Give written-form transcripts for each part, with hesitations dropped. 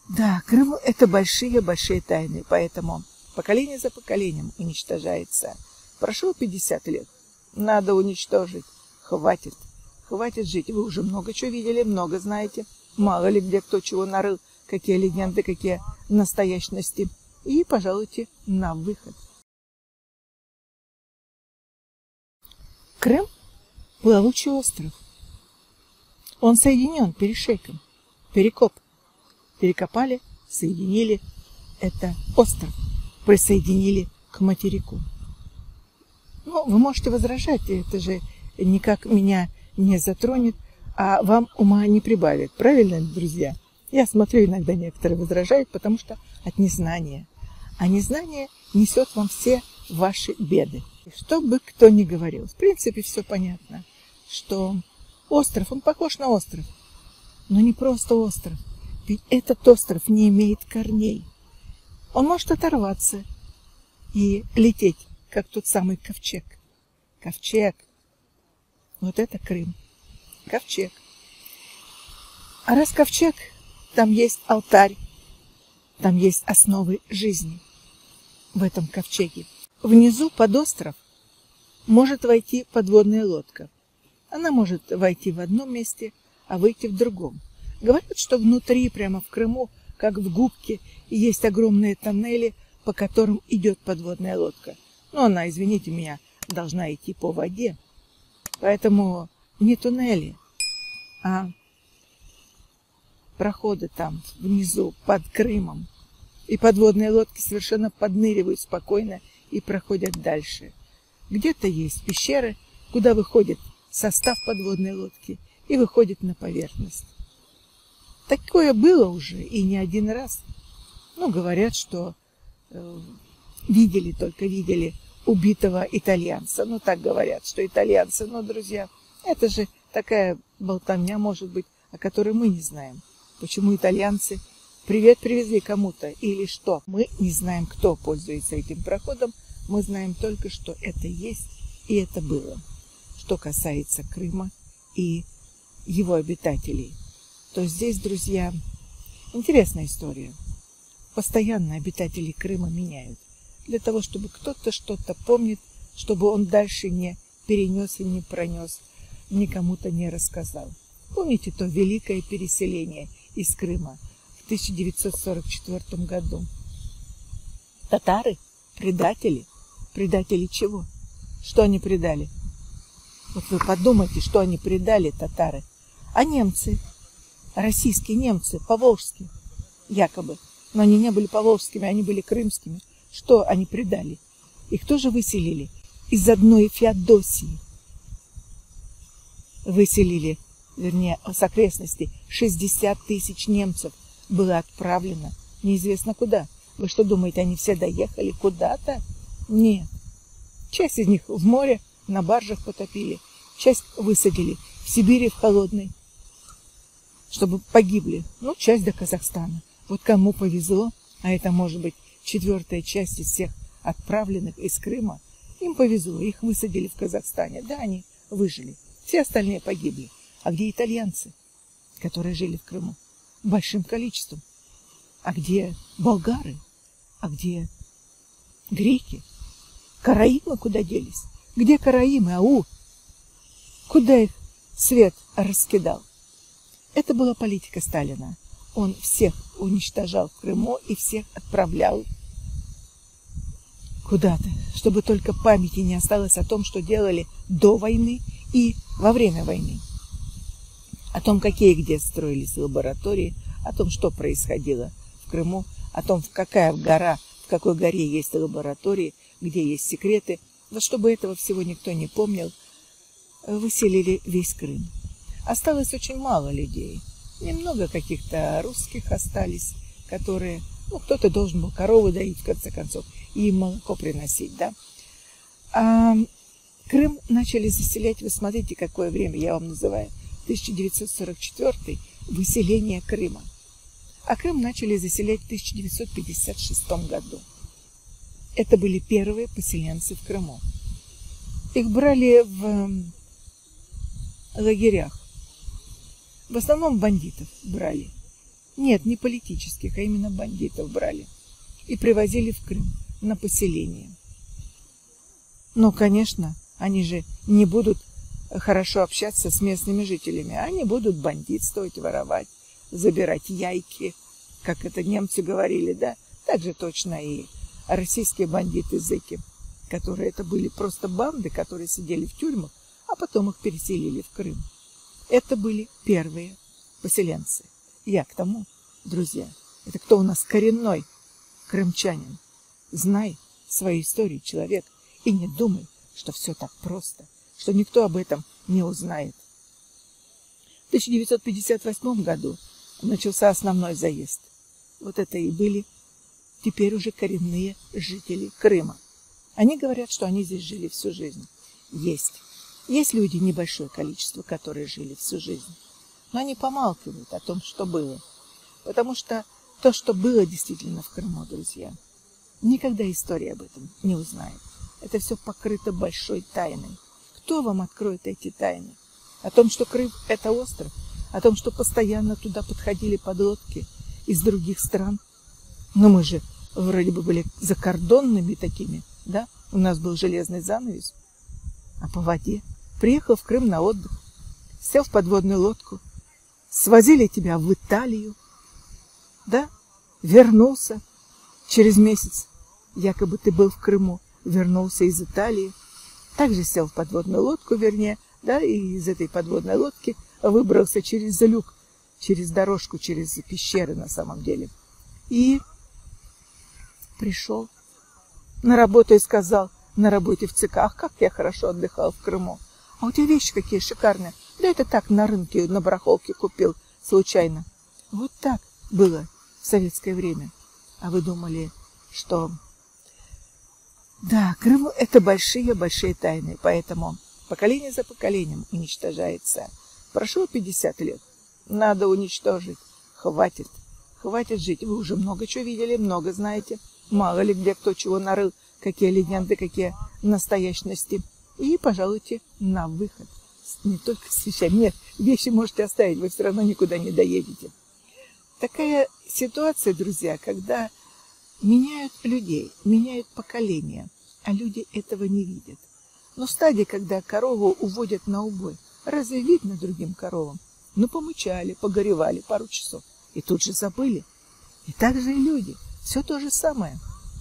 Да, Крым — это большие-большие тайны, поэтому поколение за поколением уничтожается. Прошло 50 лет, надо уничтожить. Хватит, хватит жить. Вы уже много чего видели, много знаете. Мало ли где кто чего нарыл, какие легенды, какие настоящности. И пожалуйте на выход. Крым — плавучий остров. Он соединен перешейком. Перекоп. Перекопали, соединили. Это остров. Присоединили к материку. Ну, вы можете возражать, это же никак меня не затронет, а вам ума не прибавит. Правильно, друзья? Я смотрю, иногда некоторые возражают, потому что от незнания. А незнание несет вам все ваши беды. Что бы кто ни говорил, в принципе, все понятно, что остров, он похож на остров, но не просто остров, ведь этот остров не имеет корней. Он может оторваться и лететь, как тот самый ковчег. Ковчег. Вот это Крым. Ковчег. А раз ковчег, там есть алтарь, там есть основы жизни в этом ковчеге. Внизу под остров может войти подводная лодка. Она может войти в одном месте, а выйти в другом. Говорят, что внутри, прямо в Крыму, как в губке, есть огромные тоннели, по которым идет подводная лодка. Но она, извините меня, должна идти по воде. Поэтому не туннели, а проходы там внизу, под Крымом. И подводные лодки совершенно подныривают спокойно и проходят дальше. Где-то есть пещеры, куда выходит состав подводной лодки и выходит на поверхность. Такое было уже и не один раз. Ну, говорят, что видели убитого итальянца. Ну, так говорят, что итальянцы. Но, друзья, это же такая болтовня, может быть, о которой мы не знаем. Почему итальянцы привет привезли кому-то или что? Мы не знаем, кто пользуется этим проходом. Мы знаем только, что это есть и это было. Что касается Крыма и его обитателей, то здесь, друзья, интересная история. Постоянно обитатели Крыма меняют. Для того, чтобы кто-то что-то помнит, чтобы он дальше не перенес и не пронес, никому-то не рассказал. Помните то великое переселение из Крыма в 1944 году? Татары? Предатели? Предатели чего? Что они предали? Вот вы подумайте, что они предали, татары. А немцы? Российские немцы, поволжские, якобы. Но они не были поволжскими, они были крымскими. Что они предали? Их тоже выселили из одной Феодосии. Выселили, вернее, с окрестностей 60 тысяч немцев было отправлено неизвестно куда. Вы что думаете, они все доехали куда-то? Нет. Часть из них в море на баржах потопили, часть высадили в Сибири в холодной, чтобы погибли. Ну, часть до Казахстана. Вот кому повезло, а это может быть 4-я часть из всех отправленных из Крыма, им повезло, их высадили в Казахстане. Да, они выжили. Все остальные погибли. А где итальянцы, которые жили в Крыму? Большим количеством. А где болгары? А где греки? Караимы куда делись? Где караимы? Ау! Куда их свет раскидал? Это была политика Сталина. Он всех уничтожал в Крыму и всех отправлял куда-то, чтобы только памяти не осталось о том, что делали до войны и во время войны. О том, какие где строились лаборатории, о том, что происходило в Крыму, о том, в какой горе есть лаборатории, где есть секреты. Но чтобы этого всего никто не помнил, выселили весь Крым. Осталось очень мало людей. Немного каких-то русских остались, которые, ну, кто-то должен был корову доить, в конце концов, и им молоко приносить, да. А Крым начали заселять, вы смотрите, какое время я вам называю, 1944 выселение Крыма. А Крым начали заселять в 1956 году. Это были первые поселенцы в Крыму. Их брали в лагерях. В основном бандитов брали. Нет, не политических, а именно бандитов брали и привозили в Крым на поселение. Но, конечно, они же не будут хорошо общаться с местными жителями. Они будут бандитствовать, воровать, забирать яйки, как это немцы говорили, да? Так же точно и российские бандиты-зэки, которые это были просто банды, которые сидели в тюрьмах, а потом их переселили в Крым. Это были первые поселенцы. Я к тому, друзья, это кто у нас коренной крымчанин. Знай свою историю, человек, и не думай, что все так просто, что никто об этом не узнает. В 1958 году начался основной заезд. Вот это и были теперь уже коренные жители Крыма. Они говорят, что они здесь жили всю жизнь. Есть люди, небольшое количество, которые жили всю жизнь. Но они помалкивают о том, что было. Потому что то, что было действительно в Крыму, друзья, никогда история об этом не узнает. Это все покрыто большой тайной. Кто вам откроет эти тайны? О том, что Крым – это остров? О том, что постоянно туда подходили подлодки из других стран? Но мы же вроде бы были закордонными такими, да? У нас был железный занавес. А по воде приехал в Крым на отдых, сел в подводную лодку, свозили тебя в Италию, да? Вернулся через месяц, якобы ты был в Крыму, вернулся из Италии, также сел в подводную лодку, вернее, да, и из этой подводной лодки выбрался через люк, через дорожку, через пещеры на самом деле. И пришел на работу и сказал на работе в ЦК: ах, как я хорошо отдыхал в Крыму. А у тебя вещи какие шикарные. Да это так на рынке, на барахолке купил случайно. Вот так было в советское время. А вы думали, что... Да, Крым — это большие-большие тайны, поэтому поколение за поколением уничтожается. Прошло 50 лет, надо уничтожить. Хватит жить. Вы уже много чего видели, много знаете. Мало ли где кто чего нарыл, какие легенды, какие настоящности. И пожалуйте на выход. Не только с вещами. Нет, вещи можете оставить, вы все равно никуда не доедете. Такая ситуация, друзья, когда меняют людей, меняют поколения, а люди этого не видят. Но стадия, когда корову уводят на убой, разве видно другим коровам? Ну, помычали, погоревали пару часов, и тут же забыли. И так же и люди. Все то же самое.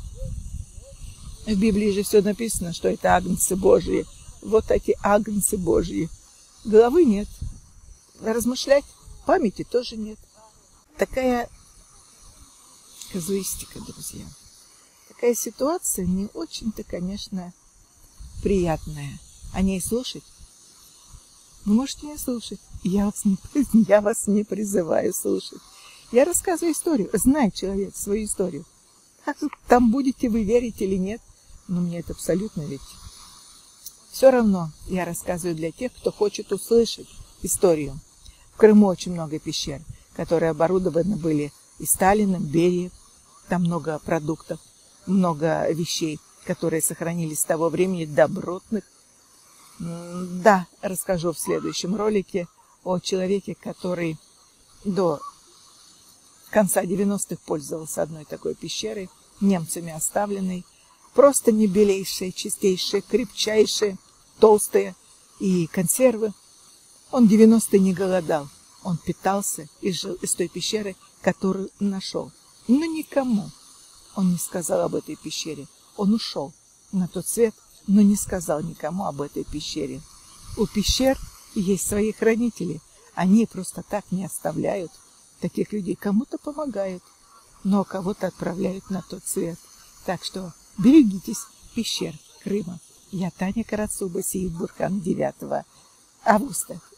В Библии же все написано, что это агнцы Божьи. Вот эти агнцы Божьи. Головы нет. Размышлять памяти тоже нет. Такая казуистика, друзья. Такая ситуация не очень-то, конечно, приятная. О ней слушать? Вы можете не слушать. Я вас не призываю слушать. Я рассказываю историю. Знает человек свою историю. Там будете вы верить или нет. Но мне это абсолютно ведь все равно. Я рассказываю для тех, кто хочет услышать историю. В Крыму очень много пещер, которые оборудованы были и Сталиным, Берией. Там много продуктов, много вещей, которые сохранились с того времени, добротных. Да, расскажу в следующем ролике о человеке, который до конца 90-х пользовался одной такой пещерой, немцами оставленной. Просто не белейшие, чистейшие, крепчайшие, толстые и консервы. Он 90-е не голодал. Он питался и жил из той пещеры, которую нашел. Но никому он не сказал об этой пещере. Он ушел на тот свет, но не сказал никому об этой пещере. У пещер есть свои хранители. Они просто так не оставляют таких людей. Кому-то помогают, но кого-то отправляют на тот свет. Так что берегитесь пещер Крыма. Я Таня Карацуба, Сеид Бурхан, 9 августа